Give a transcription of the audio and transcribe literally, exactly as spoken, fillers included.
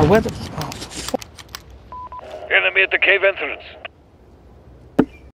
Oh, where the... Oh, for Enemy at the cave entrance.